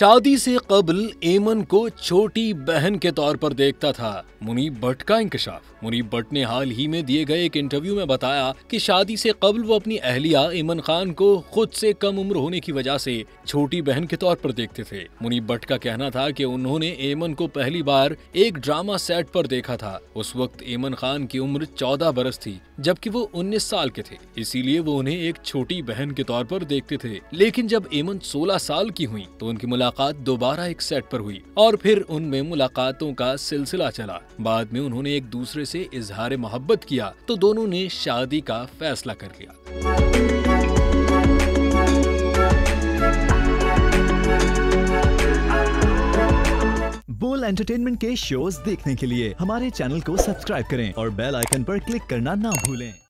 शादी से कबल एमन को छोटी बहन के तौर पर देखता था मुनीब भट्ट का इंकशाफ। मुनीब भट्ट ने हाल ही में दिए गए एक इंटरव्यू में बताया कि शादी से कबल वो अपनी अहलिया एमन खान को खुद से कम उम्र होने की वजह से छोटी बहन के तौर पर देखते थे। मुनीब भट्ट का कहना था कि उन्होंने एमन को पहली बार एक ड्रामा सेट पर देखा था। उस वक्त एमन खान की उम्र 14 बरस थी जबकि वो 19 साल के थे, इसीलिए वो उन्हें एक छोटी बहन के तौर पर देखते थे। लेकिन जब एमन 16 साल की हुई तो उनकी मुलाकात दोबारा एक सेट पर हुई और फिर उनमें मुलाकातों का सिलसिला चला। बाद में उन्होंने एक दूसरे से इजहार मोहब्बत किया तो दोनों ने शादी का फैसला कर लिया। बोल एंटरटेनमेंट के शोज देखने के लिए हमारे चैनल को सब्सक्राइब करें और बेल आइकन पर क्लिक करना ना भूलें।